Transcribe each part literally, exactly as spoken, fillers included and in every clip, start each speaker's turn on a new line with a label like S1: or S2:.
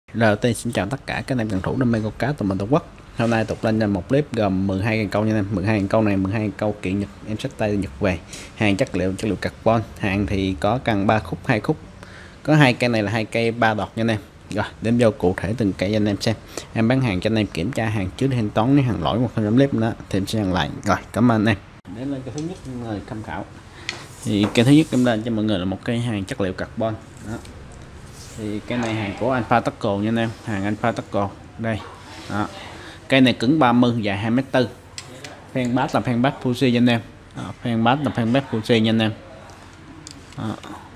S1: Đầu tiên xin chào tất cả các anh em cần thủ đam mê câu cá toàn mình Tổ quốc. Hôm nay tục lên cho một clip gồm mười hai câu nha em. mười hai câu này mười hai câu kiện Nhật em xách tay Nhật về. Hàng chất liệu chất liệu carbon, hàng thì có cần ba khúc hai khúc. Có hai cây này là hai cây ba đọt nha anh em. Rồi, đến vô cụ thể từng cây anh em xem. Em bán hàng cho anh em kiểm tra hàng trước thanh toán, nếu hàng lỗi một không clip nữa thì em sẽ hàng lại. Rồi, cảm ơn anh em. Đến lên cái thứ nhất người tham khảo. Thì cái thứ nhất em lên cho mọi người là một cây hàng chất liệu carbon. Đó. Thì cái này hàng của Alpha Tackle nha anh em, hàng Alpha Tackle đây. Đó. Cây này cứng ba mươi, dài hai mét tư. Phan bát là phan bát Fuji nha anh em. Đó. Phan bát là phan bát Fuji nha anh em. Đó.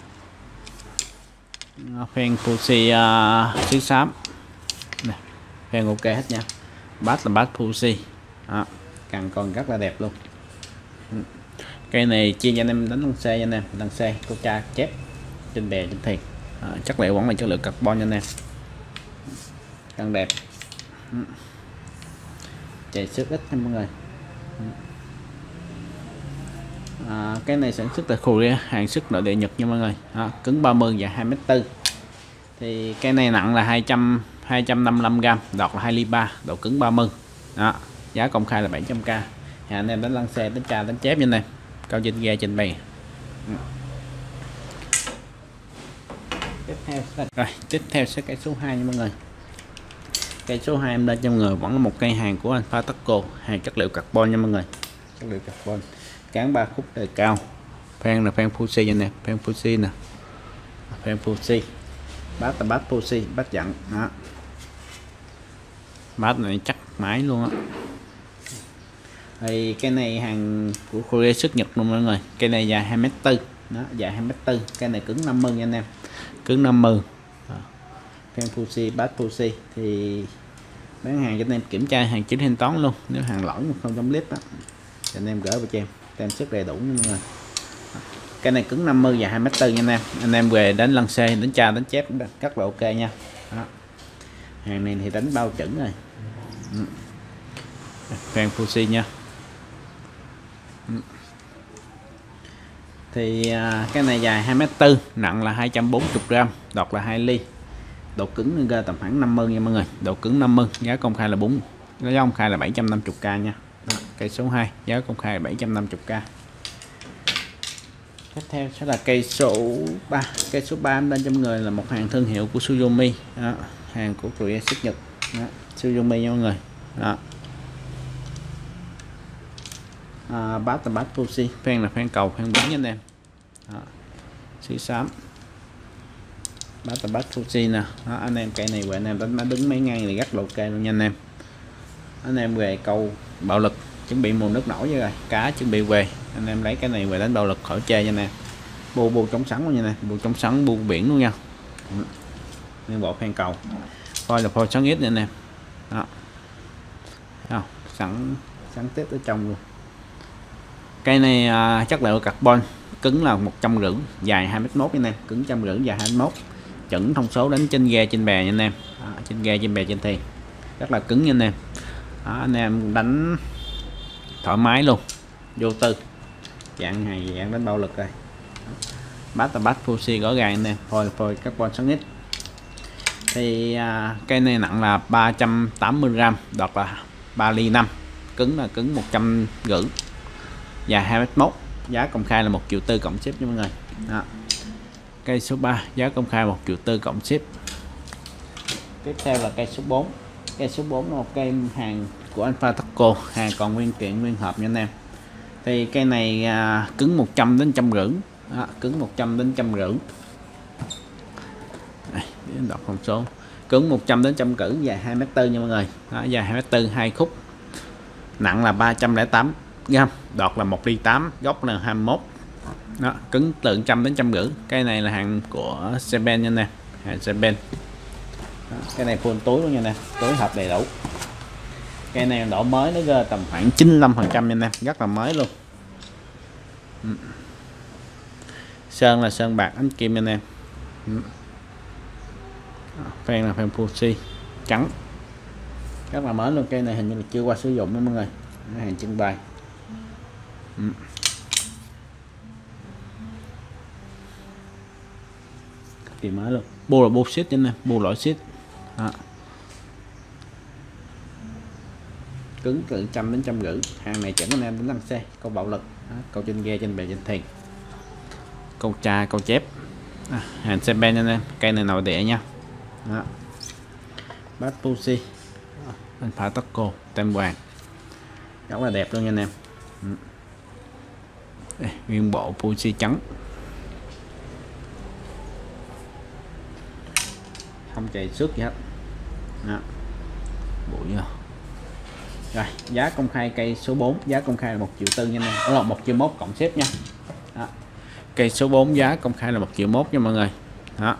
S1: Phan Fuji uh, xứ xám. Này. Phan ok hết nha. Bát là bát Fuji. Đó. Càng còn rất là đẹp luôn. Cây này chia cho anh em đánh lăng xe nha anh em, lăng xe câu tra chép trên bè trên thuyền. À, chất liệu vẫn là chất liệu carbon nha anh em, càng đẹp, chạy sức ít nha mọi người. À, cái này sản xuất tại Korea, hàng xuất nội địa Nhật nha mọi người. À, cứng ba mươi và hai mét tư. Thì cái này nặng là hai trăm hai trăm năm mươi lăm gam, đọt là hai ly ba, độ cứng ba mươi. Đó, giá công khai là bảy trăm k. Nhà anh em đánh lăng xe, đánh tra, đánh chép nha anh em, cao trên ghe trên bè. Tiếp theo rồi tiếp theo sẽ cây số hai nha mọi người. Cây số hai em lên cho mọi người vẫn là một cây hàng của Alpha Tackle, hàng chất liệu carbon nha mọi người, chất liệu carbon, cán ba khúc đời cao. Phan là phan Fuji nha nè, phan Fuji nè, phan Fuji. Bát là bát Fuji, bát dặn đó. Bát này chắc mãi luôn á. Thì cái này hàng của Korea xuất Nhật luôn mọi người. Cây này dài hai mét tư, đó, dài hai mét tư. Cây này cứng năm mươi nha anh em, cứng năm mươi. Phan Fuji, bát Fuji. Thì bán hàng cho anh em kiểm tra hàng chính thanh toán luôn, nếu hàng lỗi một không trong clip đó thì anh em gửi vào cho em, tem sức đầy đủ nha mọi người. Cái này cứng năm mươi và hai mét tư nha anh em. Anh em về đánh lăng xe, đánh tra, đánh chép rất là ok nha. Đó. Hàng này thì đánh bao chuẩn rồi. Phan Fuji nha. Thì à, cái này dài hai mét tư, nặng là hai trăm bốn mươi gram, đọt là hai ly, độ cứng ra tầm khoảng năm mươi nha mọi người, độ cứng năm mươi, giá công khai là bốn, giá công khai là bảy trăm năm mươi k nha. Đó, cây số hai giá công khai là bảy trăm năm mươi k. Tiếp theo sẽ là cây số ba. Cây số ba em lên cho mọi người là một hàng thương hiệu của Suzumi. Đó, hàng của Korea xuất Nhật. Đó, Suzumi nha mọi người. Đó. À, bát là bát Fuji, phan là phan cầu, phan bóng nha anh em. Đó, xứ xám. Bát là bát Fuji nè. Đó, anh em cây này về anh em đánh đứng mấy ngang thì rất là ok luôn nha anh em. Anh em về câu bạo lực, chuẩn bị mùa nước nổi rồi, cá chuẩn bị về, anh em lấy cái này về đánh bạo lực khỏi chơi nha nè. Bu bu chống sắn luôn nha nè, bu chống sắn, bu biển luôn nha. Nguyên bộ phan cầu, phôi là phôi sắn ít nha nè. Đó, không, sẵn sẵn tiếp ở trong luôn. Cây này à, chất liệu carbon, cứng là một trăm rưỡi, dài hai mét mốt nha anh em, cứng trăm rưỡi, dài hai mét mốt, chuẩn thông số đánh trên ghe trên bè nha anh em. Đó, trên ghe trên bè trên thuyền rất là cứng nha anh em. Đó, anh em đánh thoải mái luôn, vô tư, dạng này dạng đánh bạo lực rồi. Bát là bát Fuji rõ ràng anh em, phôi phôi carbon sáng ít. Thì à, cây này nặng là ba trăm tám mươi gram, đọt là ba ly năm, cứng là cứng một trăm rưỡi, dài hai mét mốt, giá công khai là một triệu tư cộng ship nha mọi người. Đó. Cây số ba giá công khai một triệu tư cộng ship. Tiếp theo là cây số bốn. Cây số bốn là một cây hàng của Alpha Tackle, hàng còn nguyên kiện nguyên hộp nha anh em. Thì cây này à, cứng một trăm đến một trăm rưỡi, đó, cứng một trăm đến một trăm rưỡi. Đây, đọc thông số. Cứng một trăm đến một trăm rưỡi, dài hai mét tư nha mọi người. Đó, dài hai mét tư, hai khúc. Nặng là ba trăm lẻ tám gram, đọt là một ly tám, gốc là hai mươi mốt. Đó, cứng từ một trăm đến một trăm rưỡi. Cái này là hàng của Seven nha nè, hàng Seven. Cái này full túi luôn nha nè, túi hộp đầy đủ. Cái này độ mới nó rơi tầm khoảng chín mươi lăm phần trăm nha nè, rất là mới luôn. Sơn là sơn bạc ánh kim nha nè. Phan là phan Fuji trắng, rất là mới luôn. Cây này hình như là chưa qua sử dụng đó mọi người, hàng trưng bày. Thì mới luôn, bu là bu xít nha nè, bu lõi xít, đó. Cứng từ trăm đến trăm rưỡi. Hàng này chuẩn anh em đến lăng xê, câu bạo lực, đó. Câu trên ghe, trên bè, trên thuyền, câu tra, câu chép, à, hàng xe ben anh em. Cây này nội địa nha, đó. Bát Pussy anh phải Taco tem vàng rất là đẹp luôn nha anh em. Ừ. Đây, nguyên bộ Pussy trắng, không chảy xước gì hết. Đó. Bụi nha. Rồi giá công khai cây số bốn, giá công khai là một triệu tư nha anh em, đó là một triệu mốt cộng xếp nha. Đó. Cây số bốn giá công khai là một triệu mốt nha mọi người. Đó.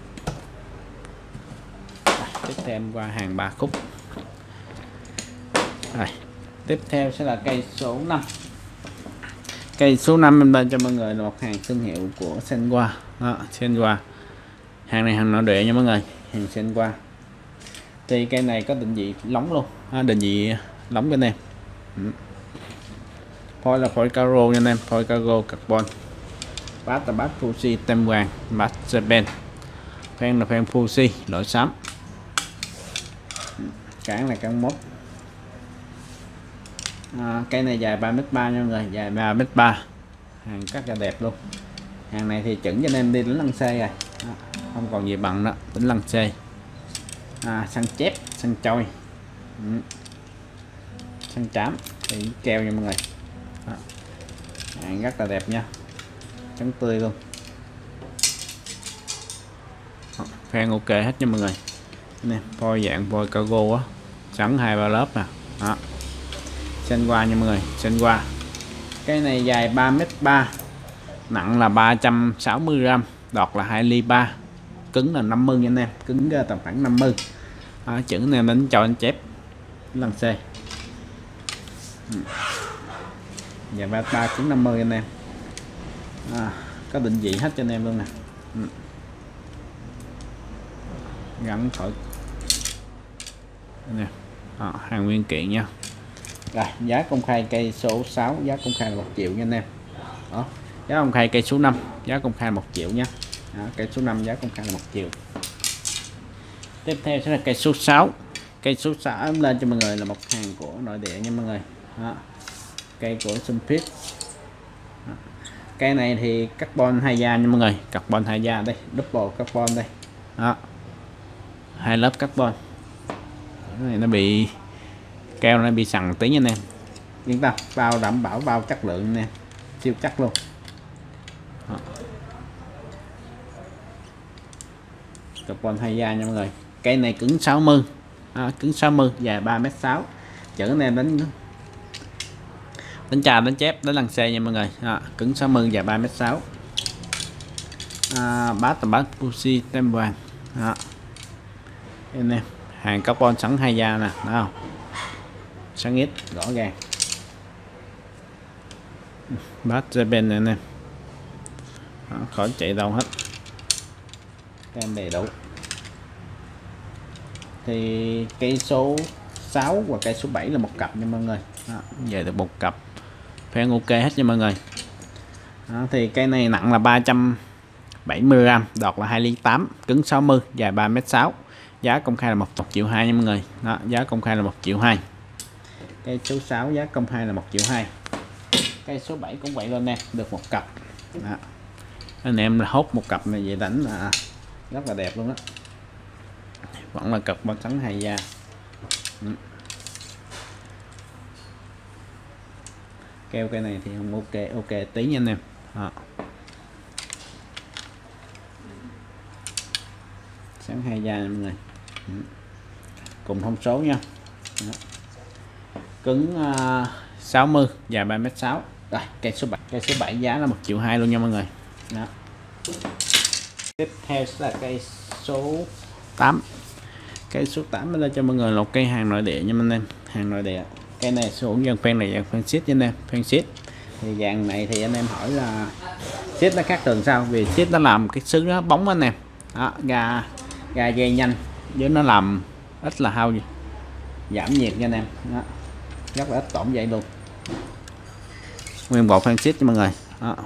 S1: Tiếp theo em qua hàng ba khúc. Rồi. Tiếp theo sẽ là cây số năm. Cây số năm em lên cho mọi người là một hàng thương hiệu của Senwa. Đó, Senwa. Hàng này hàng nội địa nha mọi người, hàng Senwa. Thì cây này có định vị lóng luôn, à, định vị lóng bên em. Ừ. Phôi là phôi caro nha anh em, phôi cargo carbon. Bát là bát Fuji tem vàng, bát Japan. Phen là phen Fuji loại xám. Cản là cản mốt. À, cây này dài ba mét ba nha mọi người, dài ba mét ba. Hàng cắt ra đẹp luôn. Hàng này thì chuẩn cho anh em đi đến lăng xê rồi. Đó, không còn gì bằng đó, đến lăng xê. À, săn chép, săn trôi, ừ. Săn trám thì keo nha mọi người. Đó. Hàng rất là đẹp nha, trắng tươi luôn. Phen ok hết nha mọi người. Nè, phôi dạng phôi cargo á, trắng hai ba lớp nè. Đó. Senwa nha mọi người, Senwa. Cái này dài ba mét ba, nặng là ba trăm sáu mươi gam, đọt là hai ly ba, cứng là năm mươi nha anh em, cứng tầm khoảng năm mươi. À, chữ anh em đánh cho anh chép lần C. Ừ. Dài ba ba cứng năm mươi anh em. À, có định vị hết cho anh em luôn nè. Ừ. Gắn khỏi nè. À, hàng nguyên kiện nha. Rồi giá công khai cây số sáu, giá công khai là một triệu nha anh em. Đó. Giá công khai cây số năm, giá công khai một triệu nha. Đó, cây số năm giá công khai là một triệu. Tiếp theo sẽ là cây số sáu. Cây số sáu lên cho mọi người là một hàng của nội địa nha mọi người. Đó. Cây của Sunfit. Cây này thì carbon hai da nha mọi người, carbon hai da đây, double carbon đây. Đó. Hai lớp carbon. Cái này nó bị keo, nó bị sằn tí nha anh em. Yên tâm, bao đảm bảo bao chất lượng nè, siêu chắc luôn. Đó. Carbon hai da nha mọi người. Cây này cứng sáu mươi, à, cứng sáu mươi, dài ba mét sáu. Chữ anh em đánh đánh trà đánh chép đánh lăng xe nha mọi người. À, cứng sáu mươi, dài ba mét sáu. À, bát là bát Pussy tem vàng. Đó. Anh em, hàng carbon sẵn hai da nè, thấy không? Sáng ít rõ ràng. Bát Japan này anh em. Đó, khỏi chạy đâu hết, tem đầy đủ. Thì cây số sáu và cây số bảy là một cặp nha mọi người. Đó, về được một cặp, phen ok hết nha mọi người. Đó, thì cây này nặng là ba trăm bảy mươi gam, đọt là hai ly tám, cứng sáu mươi, dài ba mét sáu. Giá công khai là một triệu hai nha mọi người. Đó, giá công khai là một triệu hai. Cây số sáu giá công khai là một triệu hai. Cây số bảy cũng vậy luôn nè, được một cặp. Đó. Anh em là hốt một cặp này về đánh là rất là đẹp luôn đó. Vẫn là cặp bao trắng hai da. Ừ. Keo cây này thì không ok, ok tí nha anh em. Đó. Sáng hai da mọi người. Ừ. Cùng thông số nha. Đó. Cứng uh, sáu mươi, dài ba mét sáu. Rồi cây số bảy, cây số bảy giá là một triệu hai luôn nha mọi người. Đó. Tiếp theo là cây số tám. Cây số tám lên cho mọi người là một cây hàng nội địa nha anh em, hàng nội địa. Cây này số dân phen này dạng phen shit nha anh em, phen shit. Thì dạng này thì anh em hỏi là shit nó khác thường sao? Vì shit nó làm cái xứ nó bóng anh em. Đó, ga ga dây nhanh, với nó làm ít là hao gì, giảm nhiệt nha anh em. Đó. Rất là ít tổn vậy luôn. Nguyên bộ phen shit cho mọi người. Đó.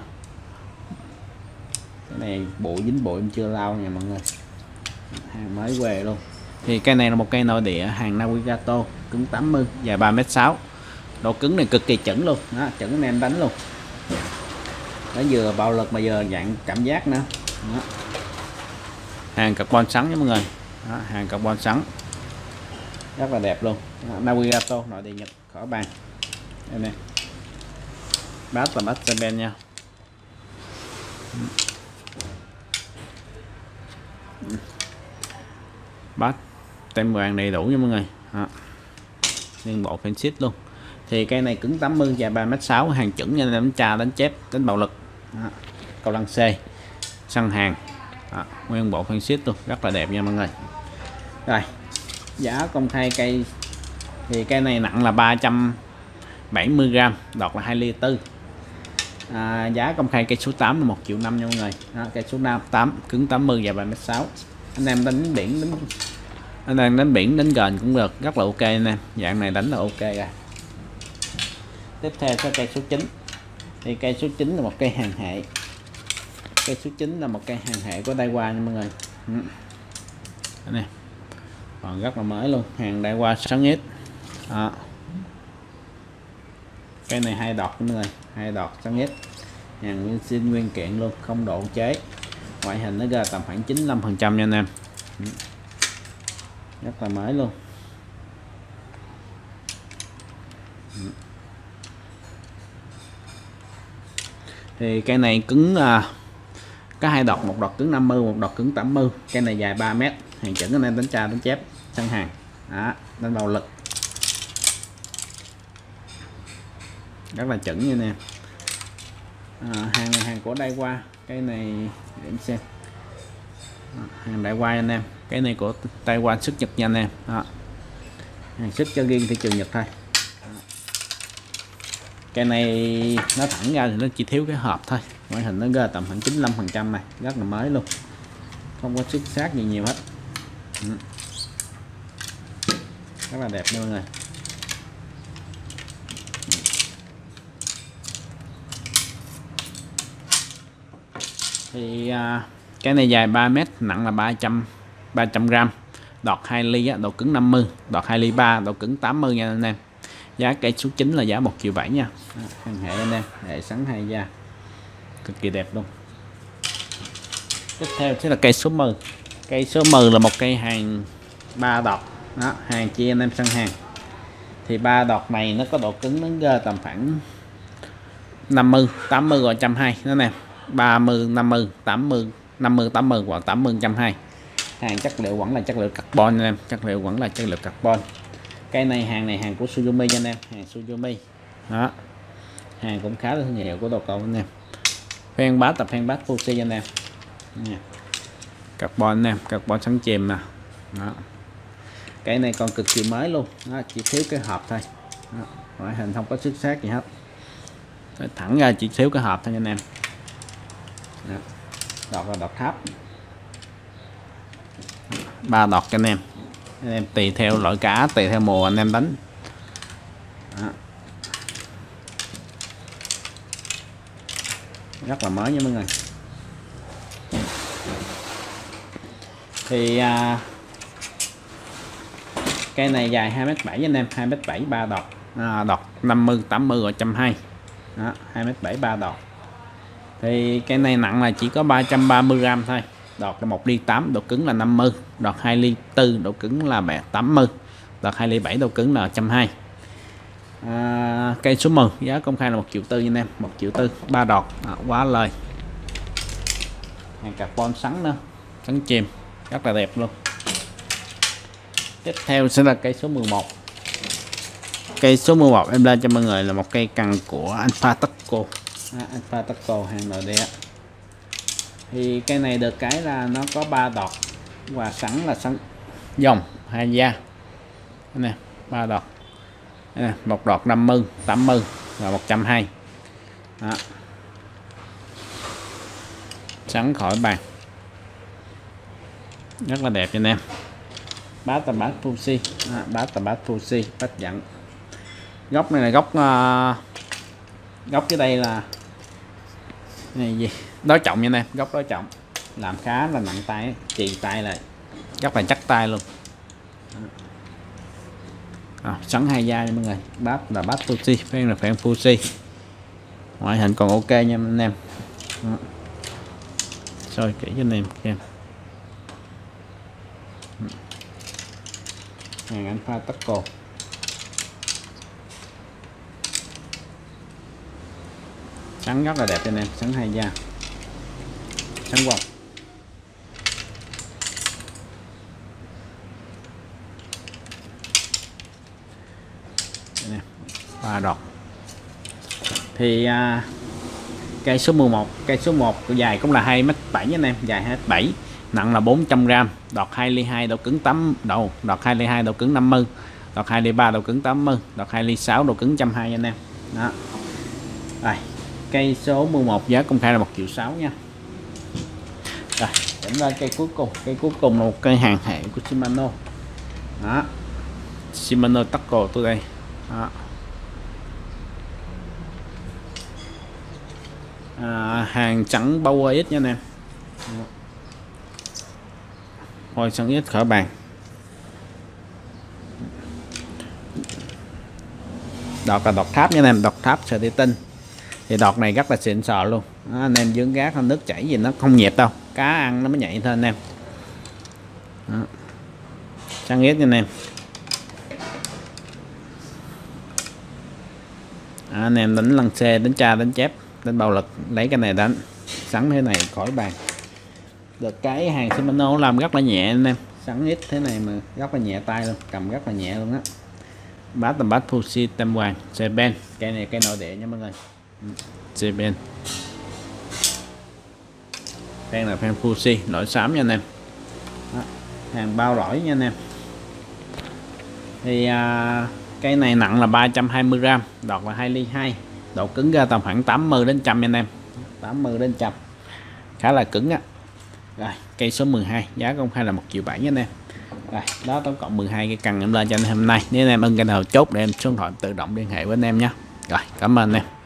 S1: Cái này bụi dính bụi em chưa lau nha mọi người, hàng mới về luôn. Thì cây này là một cây nội địa hàng Navigato, cứng tám mươi, dài ba mét sáu. Độ cứng này cực kỳ chuẩn luôn, đó, chuẩn anh em đánh luôn. Nó vừa bạo lực mà vừa dạng cảm giác nữa. Đó. Hàng carbon sắn nha mọi người. Đó, hàng carbon sắn rất là đẹp luôn. Đó, Navigato nội địa Nhật, khỏi bàn. Đây nè. Bát là bát Japan nha. Bát tem vàng đầy đủ nha mọi người. Đó. Nguyên bộ phên xít luôn. Thì cây này cứng tám mươi, dài ba mét sáu, hàng chuẩn nha, đánh tra, đánh chép, đánh bạo lực. Đó. Cầu lăng C, săn hàng. Đó. Nguyên bộ phên xít luôn, rất là đẹp nha mọi người. Rồi, giá công khai cây thì cây này nặng là ba trăm bảy mươi gam, đọt là hai ly tư. À, giá công khai cây số tám là một triệu năm nha mọi người. Đó, cây số tám cứng tám mươi, dài ba mét sáu. Anh em đánh biển đánh anh đang đánh biển đánh gần cũng được, rất là ok anh em, dạng này đánh là ok rồi. Tiếp theo có cây số chín. Thì cây số chín là một cây hàng hệ. Cây số chín là một cây hàng hệ của Daiwa nha mọi người. Ừ. Đây nè. Còn rất là mới luôn, hàng Daiwa sáu x. Đó. Cây này hai đọt mọi người, hai đọt sáu x. Hàng nguyên zin nguyên kiện luôn, không độ chế. Ngoại hình nó ra tầm khoảng chín mươi lăm phần trăm nha anh em. Ừ. Rất là mới luôn. Ừ. Thì cây này cứng à, có hai đọt, một đọt cứng năm mươi, một đọt cứng tám mươi. Cây này dài ba mét, hàng chuẩn anh em đánh tra đánh chép săn hàng. Đó, đánh bạo lực rất là chuẩn như nè. À, hàng này hàng của Daiwa, cây này để xem. À, hàng Daiwa anh em, cái này của Taiwan xuất Nhật nha anh em. Đó. Hàng xuất cho riêng thị trường Nhật thôi. Đó. Cái này nó thẳng ra thì nó chỉ thiếu cái hộp thôi, ngoại hình nó ra tầm khoảng chín mươi lăm phần trăm này, rất là mới luôn, không có xuất sắc gì nhiều hết. Ừ. Rất là đẹp nha mọi người. Thì à, cái này dài ba mét, nặng là ba trăm ba trăm gam, đọt hai ly á, độ cứng năm mươi, đọt hai ly ba, độ cứng tám mươi nha anh em. Giá cây số chín là giá một triệu bảy nha. Hàng hệ anh em, hệ sắn hai da, cực kỳ đẹp luôn. Tiếp theo sẽ là cây số mười. Cây số mười là một cây hàng ba đọt. Đó, hàng chị anh em săn hàng. Thì ba đọt này nó có độ cứng nó ra tầm khoảng năm mươi, tám mươi và một trăm hai mươi nó nè. ba mươi, năm mươi, tám mươi, năm mươi, tám mươi hoặc tám mươi, một trăm hai mươi. Hàng chất liệu vẫn là chất liệu carbon anh em, chất liệu vẫn là chất liệu carbon. Cây này hàng này hàng của Suzumi anh em, hàng Suzumi. Đó. Hàng cũng khá là thương hiệu của đồ cầu anh em. Phen bát tập phen bát Fuji anh em. Nha. Carbon anh em, carbon sắn chìm nè. Đó. Cái này còn cực kỳ mới luôn. Đó, chỉ thiếu cái hộp thôi. Đó. Ngoại hình không có xuất sắc gì hết. Thẳng ra chỉ thiếu cái hộp thôi anh em. Đó. Đọt là đọt tháp. Ba đọt cho anh em. Anh em tùy theo loại cá, tùy theo mùa anh em đánh. Đó. Rất là mới nha mọi người. Thì à, cây này dài hai mét bảy anh em, hai mét bảy, ba đọt, à, đọt năm mươi, tám mươi và một trăm hai mươi. Đó, hai mét bảy, ba đọt. Thì cây này nặng là chỉ có ba trăm ba mươi gam thôi. Đọt là một ly tám, độ cứng là năm mươi, đọt hai ly tư, độ cứng là tám mươi, đọt hai ly bảy, độ cứng là một trăm hai mươi. À, cây số mười giá công khai là một triệu tư anh em, một triệu tư, ba đọt, à, quá lời. Hàng carbon sắn nữa, sắn chìm rất là đẹp luôn. Tiếp theo sẽ là cây số mười một. Cây số mười một em lên cho mọi người là một cây cần của Alpha Taco. À, Alpha Taco hàng nội địa. Thì cây này được cái là nó có ba đọt và sắn là sắn dòng hai da nè, ba đọt nè, một đọt năm mươi, tám mươi và một trăm hai mươi. Đó. Sắn khỏi bàn, rất là đẹp cho anh em. Bát tầm bát Fuji, à, bát tầm bát Fuji bát dẫn. Góc này là góc uh, góc dưới đây là này gì đối trọng nha anh em, góc đối trọng làm khá là nặng tay, chì tay lại rất là chắc tay luôn. À, sẵn hai da nha mọi người. Bát là bát Fuji, phen là phen Fuji, ngoại hình còn ok nha anh em. Đó. Soi kỹ cho anh em xem. Hàng Alpha Taco. Sắn rất là đẹp cho anh em, sắn hai da, sắn quang. Ba đọt. Thì à, cây số mười một, cây số một dài cũng là hai mét bảy anh em, dài hai mét bảy, nặng là bốn trăm gam, đọt hai ly hai, độ cứng tám đầu, đọt hai ly hai, độ cứng năm mươi, đọt hai ly ba, độ cứng tám mươi, đọt hai ly sáu, độ cứng một trăm hai mươi anh em. Đó. Rồi, cây số mười một giá công khai là một triệu sáu nha. Rồi, đến ra cây cuối cùng, cây cuối cùng là một cây hàng hệ của Shimano. Đó. Shimano Taco tôi đây. Đó. À, hàng trắng Power ít nha anh em. Hồi sẵn ít khởi bàn. Đọt là đọt tháp nha anh em, đọt tháp sợi tê tinh. Thì đọt này rất là xịn sò luôn. Đó, anh em dướng gác nước chảy gì nó không nhẹp đâu, cá ăn nó mới nhạy thôi anh em. Đó. Sẵn ít nha anh em. À, anh em đánh lăng xe, đánh tra, đánh chép, đánh bạo lực, lấy cái này đánh sẵn thế này khỏi bàn. Được cái hàng Shimano làm rất là nhẹ anh em, sẵn ít thế này mà rất là nhẹ tay luôn, cầm rất là nhẹ luôn á. Bát tầm bát Fuji tam hoàng Japan, cây này cây nội địa nha mọi người. Japan, phen là phen Fuji nổi xám nha anh em. Đó. Hàng bao lõi nha anh em. Thì à, cây này nặng là ba trăm hai mươi gam, đọt là hai ly hai, độ cứng ra tầm khoảng tám mươi đến một trăm anh em, tám mươi đến một trăm, khá là cứng á. Rồi cây số mười hai giá công khai là một triệu bảy anh em. Rồi đó, tổng cộng mười hai cái cần em lên cho anh em hôm nay. Nếu anh em ưng cái nào chốt để em số điện thoại tự động liên hệ với anh em nhé. Rồi cảm ơn anh em.